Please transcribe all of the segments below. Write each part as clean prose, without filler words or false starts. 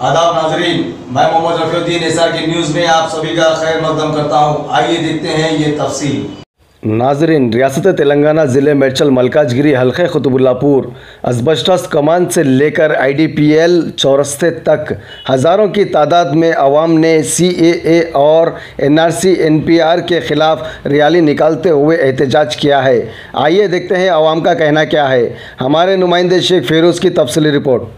आदाब नाजरीन, मैं मोहम्मद रफीउद्दीन एसआर की न्यूज़ में आप सभी का खैर मकदम करता हूँ। आइए देखते हैं ये तफसील। नाजरीन, रियासत तेलंगाना ज़िले मेडचल मलकाजगिरी हल्के कुतुबुल्लापुर असबस्टस कमान से लेकर IDPL चौरस्ते तक हज़ारों की तादाद में अवाम ने CAA और NRC NPR के ख़िलाफ़ रैली निकालते हुए एहतजाज किया है। आइए देखते हैं अवाम का कहना क्या है। हमारे नुमाइंदे शेख फेरोज़ की तफसीली रिपोर्ट।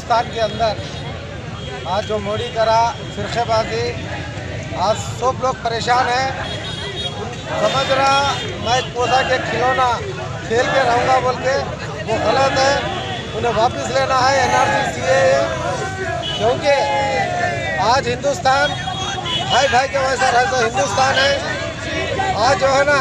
हिंदुस्तान के अंदर आज जो मोदी करा फिरकेबाजी, आज सब लोग परेशान हैं। समझ रहा मैं एक पौधा के खिलौना खेल के रहूँगा बोल के, वो गलत है। उन्हें वापस लेना है NRC CAA, क्योंकि आज हिंदुस्तान भाई भाई के वैसा रहता हिंदुस्तान है। आज जो है ना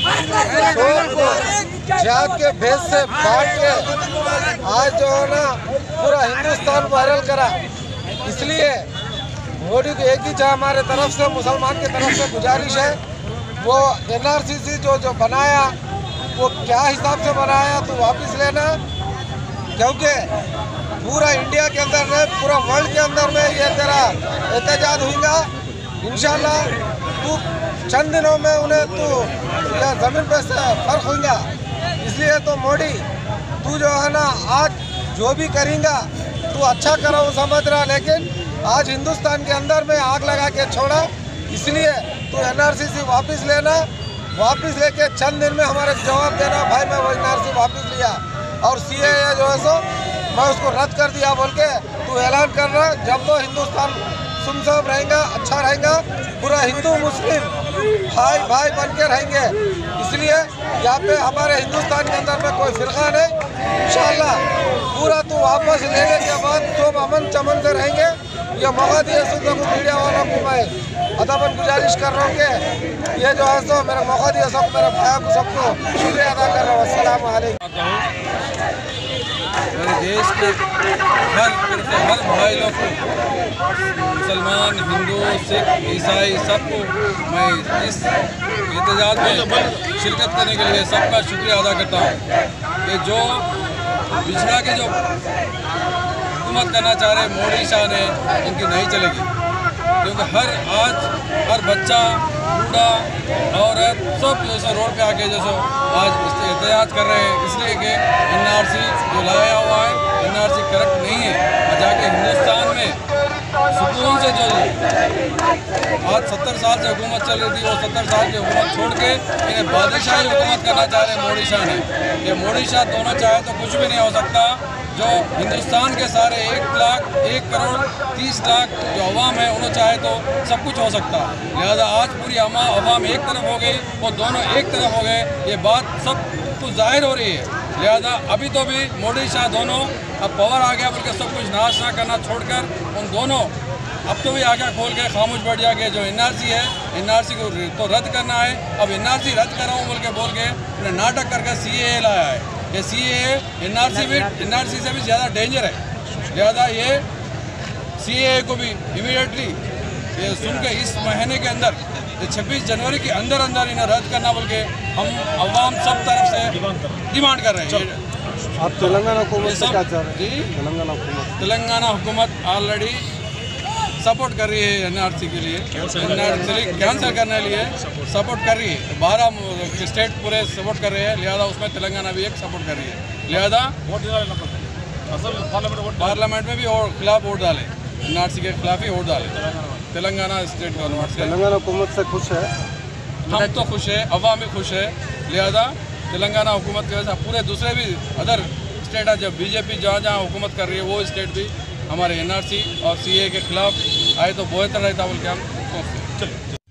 शोर को जात के भेद से बांट के आज जो है ना पूरा हिंदुस्तान वायरल करा। इसलिए मोदी को एक ही चाह हमारे तरफ से, मुसलमान की तरफ से गुजारिश है, वो NRC जो बनाया वो क्या हिसाब से बनाया तो वापस लेना, क्योंकि पूरा इंडिया के अंदर में, पूरा वर्ल्ड के अंदर में ये तेरा एहतजाज होगा। इंशाल्लाह तू चंद दिनों में उन्हें तू या ज़मीन पे से फर्क होगा। इसलिए तो मोदी तू जो है ना आज जो भी करेंगा तू अच्छा करो वो समझ रहा, लेकिन आज हिंदुस्तान के अंदर में आग लगा के छोड़ा। इसलिए तू NRC वापस लेना, वापस लेके चंद दिन में हमारे जवाब देना भाई मैं वो NRC वापस लिया और CAA जो है सो मैं उसको रद्द कर दिया बोल के तू ऐलान कर रहा। जब तो हिंदुस्तान सुमसाम रहेगा, अच्छा रहेगा, पूरा हिंदू मुस्लिम भाई भाई बन के रहेंगे। इसलिए यहाँ पे हमारे हिंदुस्तान के अंदर में कोई फिरका नहीं। इंशाल्लाह पूरा तू वापस लेने के बाद सब अमन चमन से रहेंगे। ये मौका दिए सुनने को मीडिया वालों को मैं अदबन गुजारिश कर रहा हूँ कि ये जो है सो मेरा मौका दिया सब मेरे भाई को सबको शुक्रिया अदा कर रहा हूँ। अस्सलाम वालेकुम। मेरे देश के हर भाई लोग को, मुसलमान, हिंदू, सिख, ईसाई, सबको मैं इस एहतजाज में शिरकत करने के लिए सबका शुक्रिया अदा करता हूँ कि जो पिछड़ा के जो हुकूमत करना चाह रहे मोदी शाह ने, इनकी नहीं चलेगी। क्योंकि हर बच्चा, बूढ़ा, औरत सब जैसे रोड पे आके जैसे आज एहतजाज कर रहे हैं, इसलिए कि NRC जो लाया हुआ है NRC करेक्ट नहीं है। और जाके हिंदुस्तान में सुकून से जो आज 70 साल से हुकूमत चल रही थी, वो 70 साल की हुकूमत छोड़ के इन्हें बादशाही हुकूमत करना चाह रहे हैं मोदी शाह ने। ये मोदी शाह दोनों चाहे तो कुछ भी नहीं हो सकता। जो हिंदुस्तान के सारे 1 करोड़ 30 लाख जो अवाम है उन्हें चाहे तो सब कुछ हो सकता है। लिहाजा आज पूरी अवाम एक तरफ हो गई, वो दोनों एक तरफ हो गए, ये बात सब कुछ जाहिर हो रही है। लिहाजा अभी तो भी मोदी शाह दोनों अब पावर आ गया बल्कि सब कुछ नाश करना छोड़कर उन दोनों अब तो भी आगे खोल के खामोश बैठ जाके जो NRC है NRC को तो रद्द करना है। अब NRC रद्द कर रहा हूँ बोल के उन्हें नाटक करके CAA लाया है। ये CAA NRC से भी ज़्यादा डेंजर है। लिहाजा ये CAA को भी इमीडिएटली ये सुन के इस महीने के अंदर 26 जनवरी के अंदर इन्हें रद्द करना बोल के हम अवाम सब तरफ से डिमांड कर रहे हैं। आप तेलंगाना हुकूमत से क्या चाह रहे हैं? तेलंगाना हुकूमत ऑलरेडी सपोर्ट कर रही है NRC के लिए, NRC कैंसिल करने के लिए सपोर्ट कर रही है। 12 स्टेट पूरे सपोर्ट कर रहे हैं, लिहाजा उसमें तेलंगाना भी एक सपोर्ट कर रही है। लिहाजा पार्लियामेंट में भी खिलाफ वोट डाले, NRC के खिलाफ ही वोट डाले। तेलंगाना स्टेट गवर्नमेंट से, तेलंगाना हुकूमत से खुश है? हम तो खुश है, अवाम भी खुश है। लिहाजा तेलंगाना हुकूमत की वजह से पूरे दूसरे भी अदर स्टेट है, जब BJP जहाँ हुकूमत कर रही है वो स्टेट भी हमारे NRC और CAA के खिलाफ आए तो बेहतर रहता बोल के हम सोचते हैं।